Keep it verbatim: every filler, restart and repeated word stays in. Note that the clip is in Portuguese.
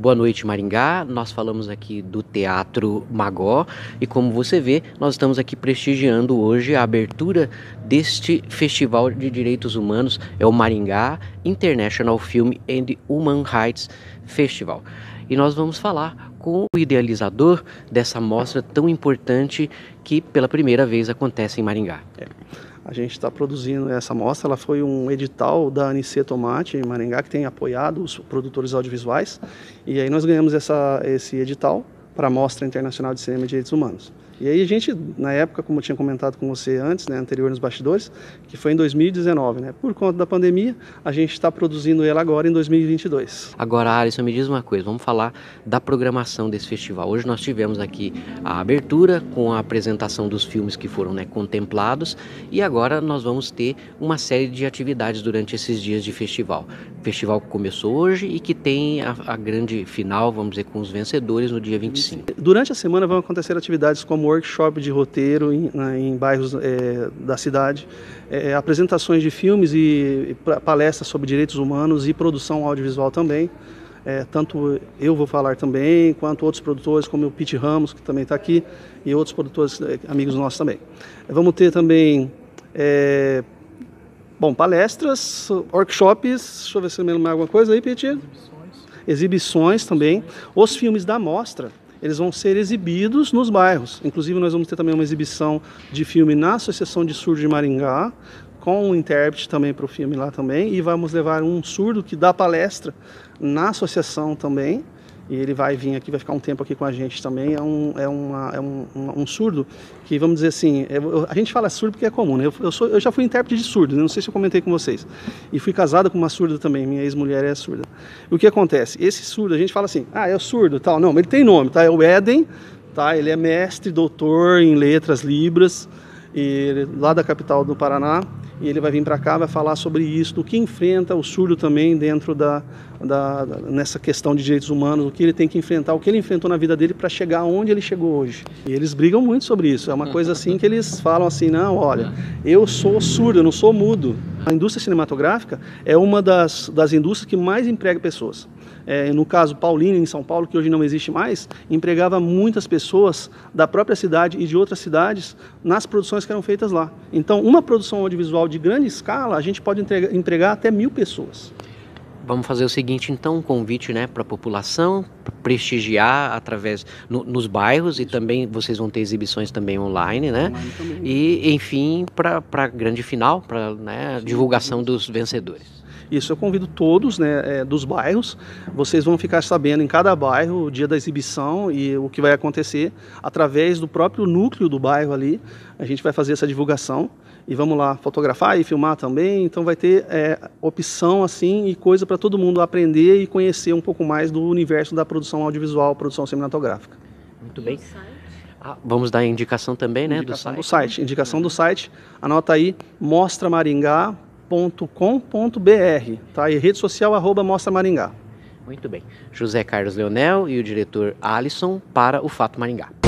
Boa noite, Maringá. Nós falamos aqui do Teatro Magó e, como você vê, nós estamos aqui prestigiando hoje a abertura deste Festival de Direitos Humanos, é o Maringá International Film and Human Rights Festival. E nós vamos falar com o idealizador dessa mostra tão importante que pela primeira vez acontece em Maringá. É. A gente está produzindo essa mostra, ela foi um edital da Anicê Tomate em Maringá, que tem apoiado os produtores audiovisuais, e aí nós ganhamos essa, esse edital para a Mostra Internacional de Cinema e Direitos Humanos. E aí a gente, na época, como eu tinha comentado com você antes, né, anterior nos bastidores, que foi em dois mil e dezenove, né, por conta da pandemia, a gente está produzindo ela agora em dois mil e vinte e dois. Agora, Alisson, me diz uma coisa, vamos falar da programação desse festival. Hoje nós tivemos aqui a abertura com a apresentação dos filmes que foram, né, contemplados, e agora nós vamos ter uma série de atividades durante esses dias de festival. O festival que começou hoje e que tem a, a grande final, vamos dizer, com os vencedores no dia vinte e cinco. Durante a semana vão acontecer atividades como workshop de roteiro em, em bairros é, da cidade, é, apresentações de filmes e palestras sobre direitos humanos e produção audiovisual também. É, tanto eu vou falar também, quanto outros produtores, como o Pete Ramos, que também está aqui, e outros produtores, amigos nossos também. Vamos ter também, é, bom, palestras, workshops, deixa eu ver se eu me lembro mais alguma coisa aí, Pete? Exibições. Exibições também. Os filmes da mostra, eles vão ser exibidos nos bairros. Inclusive, nós vamos ter também uma exibição de filme na Associação de Surdos de Maringá, com um intérprete também para o filme lá também, e vamos levar um surdo que dá palestra na associação também, e ele vai vir aqui, vai ficar um tempo aqui com a gente também. É um, é uma, é um, um, um surdo que, vamos dizer assim, é, a gente fala surdo porque é comum, né? Eu, eu, sou, eu já fui intérprete de surdo, não sei se eu comentei com vocês, e fui casada com uma surda também, minha ex-mulher é surda. E o que acontece? Esse surdo, a gente fala assim, ah, é o surdo, tal, não, mas ele tem nome, tá? É o Éden, tá? Ele é mestre, doutor em letras libras, e ele, lá da capital do Paraná, e ele vai vir para cá, vai falar sobre isso, do que enfrenta o surdo também dentro da, da, da, nessa questão de direitos humanos, o que ele tem que enfrentar, o que ele enfrentou na vida dele para chegar onde ele chegou hoje. E eles brigam muito sobre isso, é uma coisa assim que eles falam assim, não, olha, eu sou surdo, eu não sou mudo. A indústria cinematográfica é uma das, das indústrias que mais emprega pessoas. É, no caso, Paulínia, em São Paulo, que hoje não existe mais, empregava muitas pessoas da própria cidade e de outras cidades nas produções que eram feitas lá. Então, uma produção audiovisual de grande escala, a gente pode entregar, empregar até mil pessoas. Vamos fazer o seguinte, então, um convite, né, para a população, prestigiar através no, nos bairros, e também vocês vão ter exibições também online, né? Online também. E, enfim, para a grande final, para, né, a divulgação dos vencedores. Isso, eu convido todos, né, é, dos bairros, vocês vão ficar sabendo em cada bairro o dia da exibição e o que vai acontecer através do próprio núcleo do bairro ali. A gente vai fazer essa divulgação e vamos lá fotografar e filmar também, então vai ter é, opção assim e coisa para todo mundo aprender e conhecer um pouco mais do universo da produção audiovisual, produção cinematográfica. Muito bem. Ah, vamos dar a indicação também, né, indicação do site. do site. Indicação do site, anota aí, mostra maringá ponto com ponto br, tá? E rede social, arroba Mostra Maringá. Muito bem. José Carlos Leonel e o diretor Alisson para o Fato Maringá.